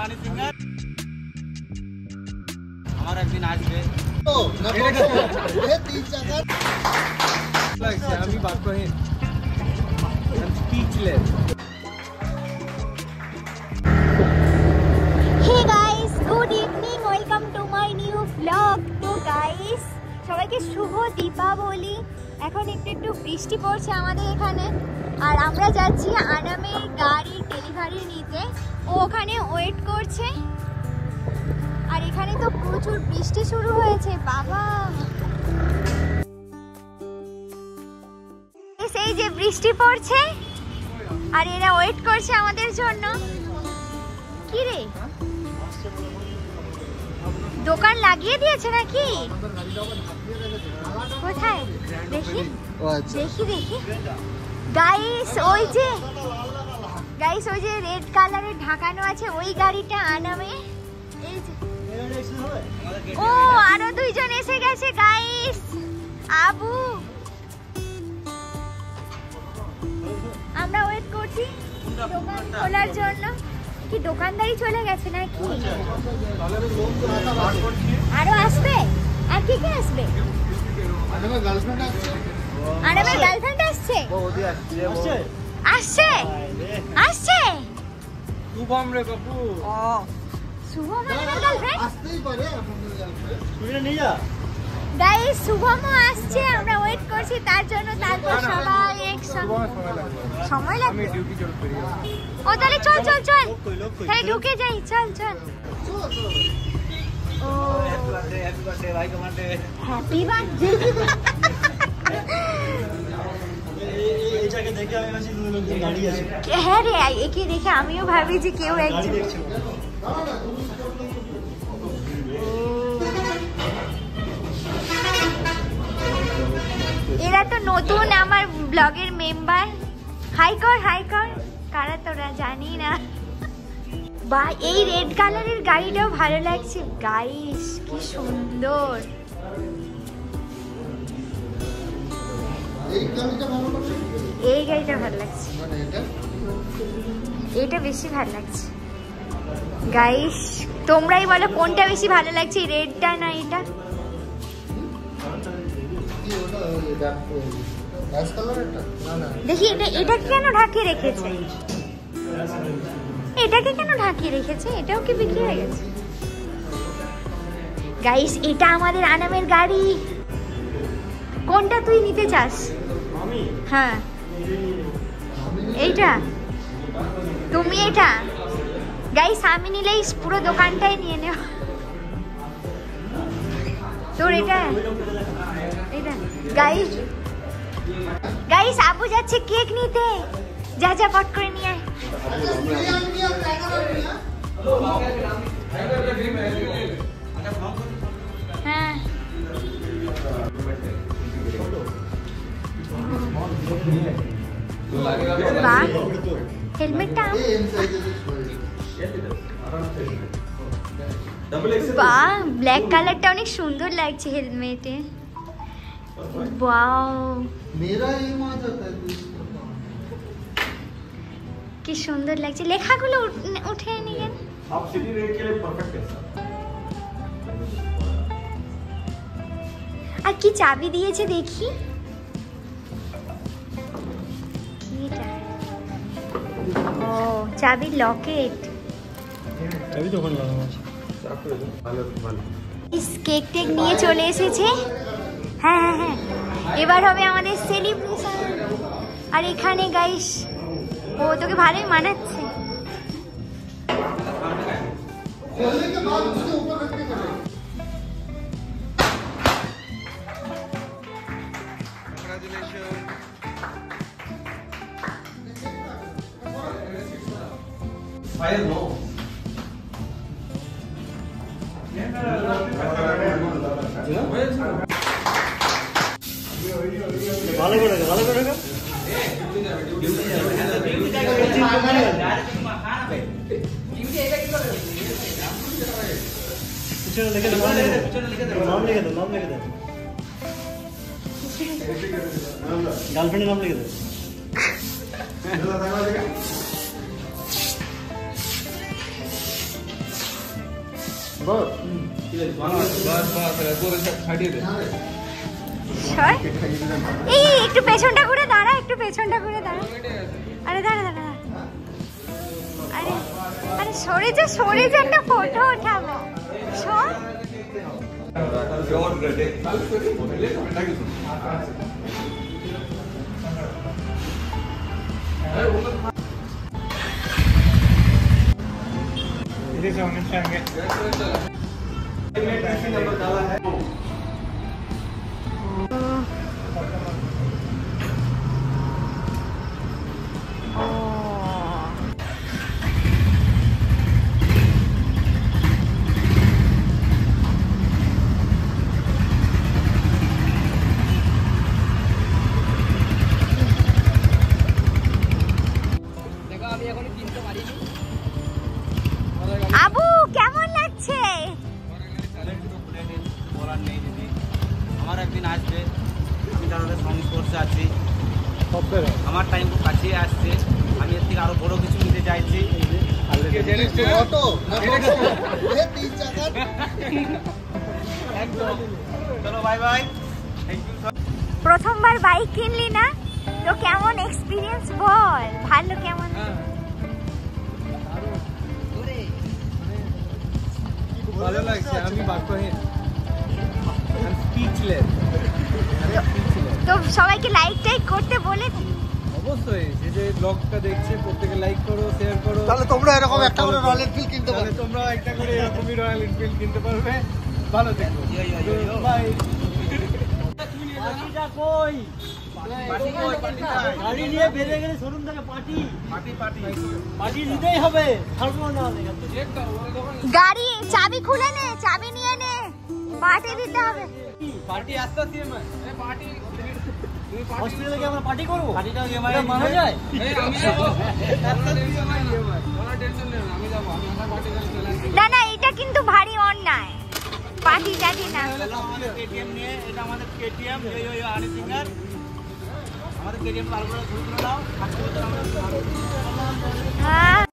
রানী singer আমার একদিন আসবে আমি বাক্যহীন speechless. Hey guys, good evening, welcome to my new vlog. তো guys, সবাইকে শুভ দীপাবলি। এখন একটু বৃষ্টি পড়ছে আমাদের এখানে, আর আমরা যাচ্ছি আনামের গাড়ির ডেলিভারি নিতে। ও ওখানে ওয়েট করছে, আর এখানে তো প্রচুর বৃষ্টি শুরু হয়েছে বাবা। এই যে বৃষ্টি পড়ছে আর এরা ওয়েট করছে আমাদের জন্য। কি রে, দোকান লাগিয়ে দিয়েছে নাকি? কোথায় দেখি দেখি দেখি গাইস, ওই যে রেড কালারের ঢাকানো আছে ওই গাড়িটা আনামে। এই যে ও আরো দুইজন এসে গেছে গাইস। আবু, আমরা ওয়েট করছি দোকান খোলার জন্য। কি দোকানদারি চলে গেছে নাকি? আরো আসবে? আর কি কি আসবে? আনামের গার্লফ্রেন্ড আসছে। আসছে আসছে শুভম রে বাবু। ও শুভম আনামের গার্লফ্রেন্ড আসতেই পারে, আপনাদের গার্লফ্রেন্ড তুই নিয়ে যা। গাইস শুভমও আসছে, আমরা ওয়েট করছি তার জন্য। তারপর সবাই একসঙ্গে সময় লাগবে। আমি ডিউটি জয়েন করি। ও তাহলে চল চল চল, তাহলে ঢুকে যাই। চল চল। ও হ্যাপি বার্থডে ভাই, কমান্ডে হ্যাপি বার্থডে। এইটাকে দেখে আমি ভাবছি দুই লোক দাঁড়িয়ে আছে। হ্যাঁ রে, একে দেখে আমিও ভাবি যে কেউ একজন। এরা তো নতুন আমার ব্লগের মেম্বার। হাই কর হাই কর, কারা তোরা জানি না। বা এই রেড কালারের গাড়িটাও ভালো লাগছে গাইস, কি সুন্দর। এই গাড়িটা ভালো লাগছে, এটা বেশি ভালো লাগছে গাইস। তোমরাই বলো কোনটা বেশি ভালো লাগছে, রেডটা না এটা? দেখি এটা কেন ঢাকিয়ে রেখেছে, এটাকে কেন ঢাকিয়ে রেখেছে? এটাও কি বিক্রি হয়ে গেছে? গাইস এটা আমাদের আনামের গাড়ি। কোনটা তুই নিতে চাস? হ্যাঁ এইটা, তুমি এটা। গাইস আমি নিলেই পুরো দোকানটাই নিয়ে নেব। তোর এটা এটা গাইস। গাইস আবু যাচ্ছে কেক নিতে, যা যা পট করে নিয়ে আয়। হ্যাঁ বাহ, হেলমেটটা বাহ, ব্ল্যাক কালারটা অনেক সুন্দর লাগছে হেলমেটে। ওয়াও কি সুন্দর লাগছে। লেখাগুলো উঠে নিয়ে আর কি চাবি দিয়েছে দেখি। ও চাবির লকেট। কেক টেক নিয়ে চলে এসেছে। হ্যাঁ হ্যাঁ হ্যাঁ, এবার হবে আমাদের সেলিব্রেশন। আর এখানে গাইস ও তোকে ভালোই মানাচ্ছে। ভালো করে ভালো করে গার্লফ্রেন্ডের নাম লিখে দে। এই একটু পেছনটা ঘুরে দাঁড়া, একটু পেছনটা ঘুরে দাঁড়া। আরে দাঁড়া দাঁড়া, আরে আরে সরে যা একটা ফটো ওঠাবো। সর। আবু কেমন লাগছে? আমার একদিন আসবে, আমি তাদের সংস্পর্শে আছি, আমার টাইম খুব কাছে আসছে, আমি এর থেকে আরো বড় কিছু নিতে চাইছি। চলো বাই বাই। প্রথমবার বাইক কিনলি না তো কেমন এক্সপিরিয়েন্স বল? ভালো কেমন? ভালো লাগছে, আমি বাক্যহীন, স্পিচলেস। তো সবাইকে লাইক টাইক করতে বলেছি। অবশ্যই, যে ব্লগটা দেখছে প্রত্যেকে লাইক করো, শেয়ার করো। তাহলে তোমরা এরকম একটা করে রয়্যাল এনফিল্ড কিনতে পারো। তোমরা একটা করে এরকমই রয়্যাল এনফিল্ড কিনতে পারবে। ভালো থেকো, বাই। পার্টিটা কই? গাড়ি নিয়ে বেরিয়ে গেলে শোরুম থেকে পার্টি নিতেই হবে, ছাড়বো না। গাড়ি চাবি খুলে নে, চাবি নিয়ে নে, পার্টি দিতে হবে। পার্টি আসতে আসতে পার্টি হসপিটালে গিয়ে আমরা পার্টি করবো? পার্টিটা মানা যায়? আমি যাবো, টেনশন নেই, আমি যাবো। না না, এটা কিন্তু ভারী অন্যায়, পার্টি জানি না। আমাদের কেটিএম নিয়ে, এটা আমাদের কেটিএম, আনি সিঙ্গার, আমাদের কেটিএম পার করে শুরু করে দাও। হ্যাঁ